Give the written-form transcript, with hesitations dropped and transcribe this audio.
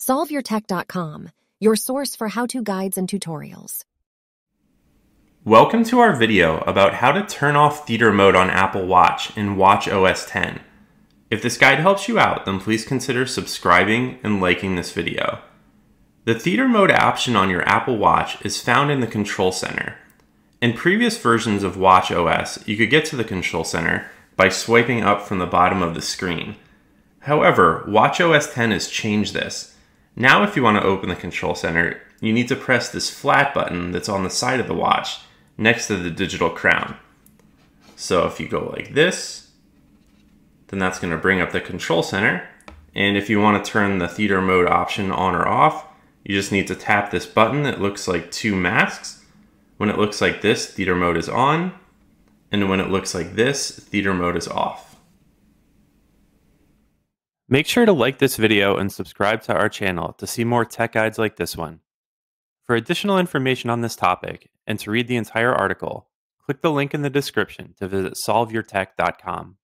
SolveYourTech.com, your source for how-to guides and tutorials. Welcome to our video about how to turn off theater mode on Apple Watch in watchOS 10. If this guide helps you out, then please consider subscribing and liking this video. The theater mode option on your Apple Watch is found in the Control Center. In previous versions of watchOS, you could get to the Control Center by swiping up from the bottom of the screen. However, watchOS 10 has changed this. Now if you want to open the Control Center, you need to press this flat button that's on the side of the watch next to the digital crown. So if you go like this, then that's going to bring up the Control Center. And if you want to turn the theater mode option on or off, you just need to tap this button that looks like two masks. When it looks like this, theater mode is on. And when it looks like this, theater mode is off. Make sure to like this video and subscribe to our channel to see more tech guides like this one. For additional information on this topic and to read the entire article, click the link in the description to visit SolveYourTech.com.